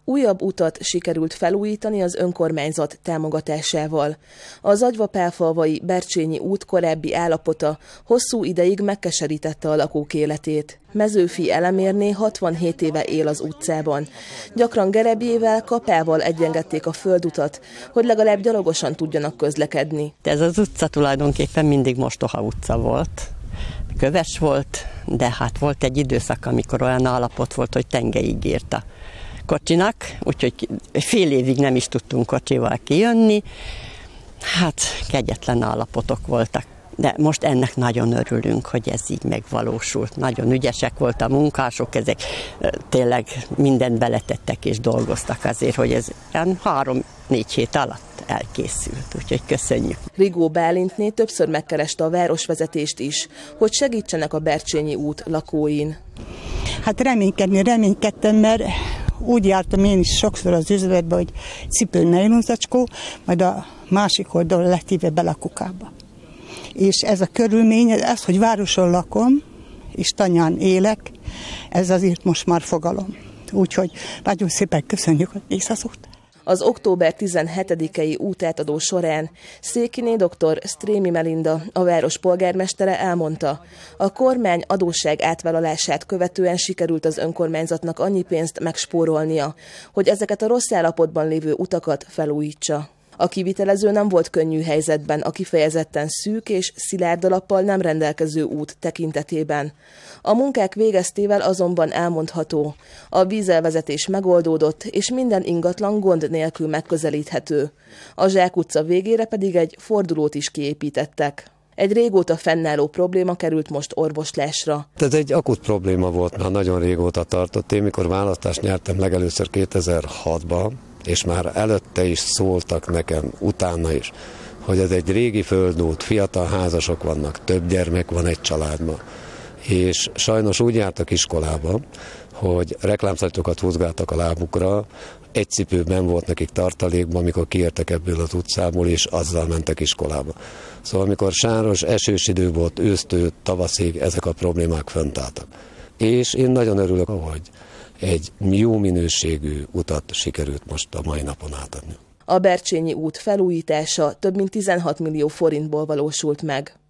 Újabb utat sikerült felújítani az önkormányzat támogatásával. Az Agyva-Pálfalvai Bercsényi út korábbi állapota hosszú ideig megkeserítette a lakók életét. Mezőfi Elemérné 67 éve él az utcában. Gyakran gerebjével, kapával egyengették a földutat, hogy legalább gyalogosan tudjanak közlekedni. Ez az utca tulajdonképpen mindig mostoha utca volt. Köves volt, de hát volt egy időszak, amikor olyan állapot volt, hogy tengeig ért a kocsinak, úgyhogy fél évig nem is tudtunk kocsival kijönni. Hát kegyetlen állapotok voltak. De most ennek nagyon örülünk, hogy ez így megvalósult. Nagyon ügyesek volt a munkások, ezek tényleg mindent beletettek és dolgoztak azért, hogy ez 3-4 hét alatt elkészült, úgyhogy köszönjük. Rigó Bálintné többször megkereste a városvezetést is, hogy segítsenek a Bercsényi út lakóin. Hát reménykedtem, mert úgy jártam én is sokszor az üzletbe, hogy cipő nejlonzacskó, majd a másik oldalon letéve bele a kukába. És ez a körülmény, ez, hogy városon lakom, és tanyán élek, ez azért most már fogalom. Úgyhogy nagyon szépen köszönjük a készházút. Az október 17-i útátadó során Székiné dr. Strémi Melinda, a város polgármestere elmondta, a kormány adósság átvállalását követően sikerült az önkormányzatnak annyi pénzt megspórolnia, hogy ezeket a rossz állapotban lévő utakat felújítsa. A kivitelező nem volt könnyű helyzetben a kifejezetten szűk és szilárd alappal nem rendelkező út tekintetében. A munkák végeztével azonban elmondható, a vízelvezetés megoldódott, és minden ingatlan gond nélkül megközelíthető. A Zsák utca végére pedig egy fordulót is kiépítettek. Egy régóta fennálló probléma került most orvoslásra. Ez egy akut probléma volt, már nagyon régóta tartott. Én mikor választást nyertem legelőször 2006-ban, és már előtte is szóltak nekem, utána is, hogy ez egy régi földút, fiatal házasok vannak, több gyermek van egy családban. És sajnos úgy jártak iskolába, hogy reklámszajtokat húzgáltak a lábukra, egy cipőben volt nekik tartalékban, amikor kiértek ebből az utcából, és azzal mentek iskolába. Szóval amikor sáros, esős idő volt, ősztől, tavaszig, ezek a problémák fönt álltak. És én nagyon örülök, hogy egy jó minőségű utat sikerült most a mai napon átadni. A Bercsényi út felújítása több mint 16 millió forintból valósult meg.